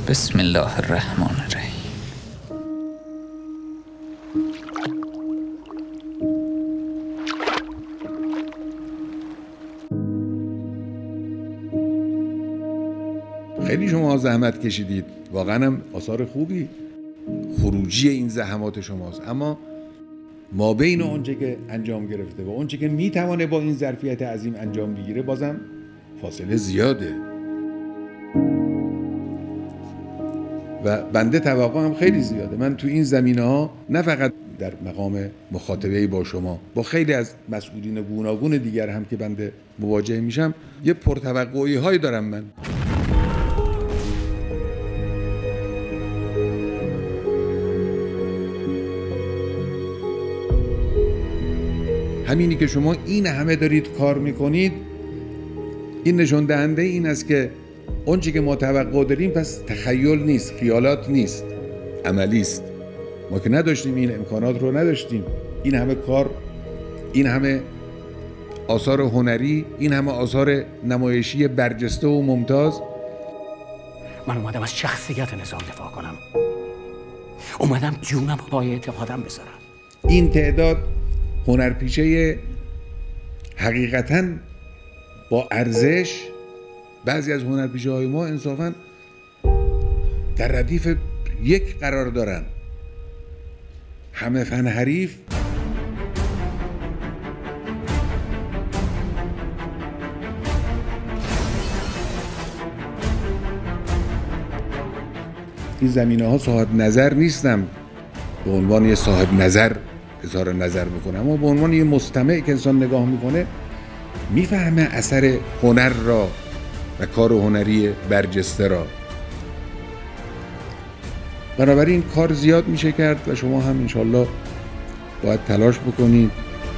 بسم الله الرحمن الرحیم. خیلی شما زحمت کشیدید، واقعا هم آثار خوبی خروجی این زحمات شماست، اما ما بین اونچه که انجام گرفته و اونچه که میتوانه با این ظرفیت عظیم انجام بگیره بازم فاصله زیاده و بنده توقع هم خیلی زیاده. من تو این زمینه ها نه فقط در مقام مخاطبه با شما، با خیلی از مسئولین گوناگون دیگر هم که بنده مواجه میشم یه پرتوقعی هایی دارم. من همینی که شما این همه دارید کار میکنید، این نشون دهنده این است که اون چی که ما توقع داریم پس تخیل نیست، خیالات نیست، عملی است. ما که نداشتیم، این امکانات رو نداشتیم، این همه کار، این همه آثار هنری، این همه آثار نمایشی برجسته و ممتاز. من اومدم از شخصیت نظام دفاع کنم، اومدم جونم پای اعتقادم بذارم. این تعداد هنرپیشه حقیقتاً با ارزش، بعضی از هنرپیشه های ما انصافاً در ردیف یک قرار دارن، همه فن حریف. این زمینه ها صاحب نظر نیستم به عنوان یه صاحب نظر اظهار نظر میکنه، اما به عنوان یه مستمع که انسان نگاه میکنه میفهمه اثر هنر را و کار هنری برجسته را. بنابراین کار زیاد میشه کرد و شما هم انشالله باید تلاش بکنید.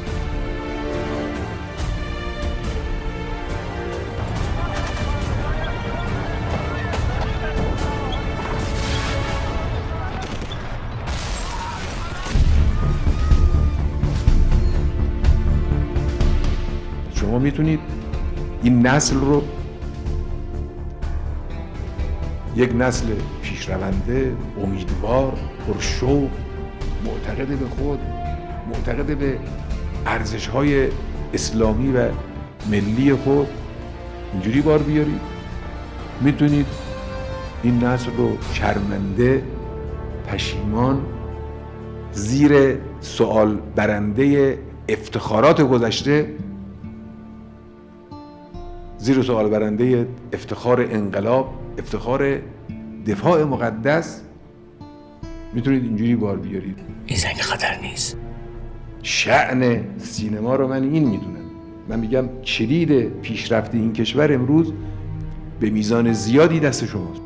شما میتونید این نسل رو یک نسل پیشرونده، امیدوار، پرشوق، معتقد به خود، معتقد به ارزش‌های اسلامی و ملی خود اینجوری بار بیارید. میتونید این نسل رو شرمنده، پشیمان، زیر سوال برنده افتخارات گذشته، زیر سوال برنده افتخار انقلاب، افتخار دفاع مقدس، میتونید اینجوری بار بیارید. این زنگ خطر نیست. شأن سینما رو من این میدونم. من میگم کلید پیشرفت این کشور امروز به میزان زیادی دست شماست.